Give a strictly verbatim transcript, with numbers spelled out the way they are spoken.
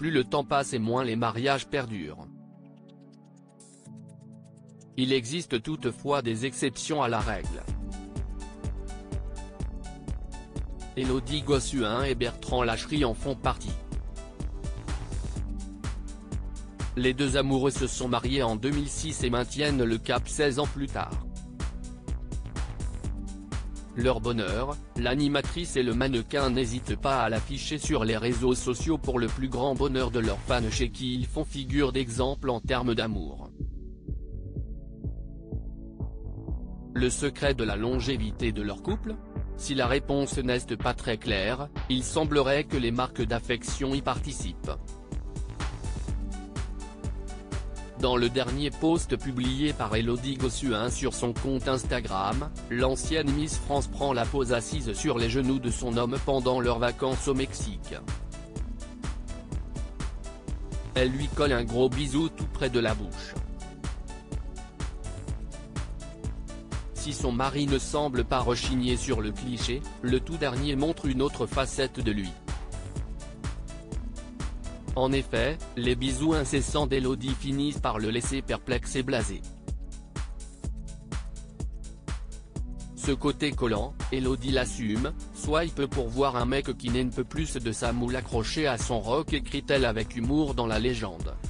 plus le temps passe et moins les mariages perdurent. Il existe toutefois des exceptions à la règle. Élodie Gossuin et Bertrand Lacherie en font partie. Les deux amoureux se sont mariés en deux mille six et maintiennent le cap seize ans plus tard. Leur bonheur, l'animatrice et le mannequin n'hésitent pas à l'afficher sur les réseaux sociaux pour le plus grand bonheur de leurs fans chez qui ils font figure d'exemple en termes d'amour. Le secret de la longévité de leur couple ? Si la réponse n'est pas très claire, il semblerait que les marques d'affection y participent. Dans le dernier post publié par Élodie Gossuin sur son compte Instagram, l'ancienne Miss France prend la pose assise sur les genoux de son homme pendant leurs vacances au Mexique. Elle lui colle un gros bisou tout près de la bouche. Si son mari ne semble pas rechigner sur le cliché, le tout dernier montre une autre facette de lui. En effet, les bisous incessants d'Élodie finissent par le laisser perplexe et blasé. Ce côté collant, Élodie l'assume, swipe pour voir un mec qui n'en peut plus de sa moule accrochée à son rock, écrit-elle avec humour dans la légende.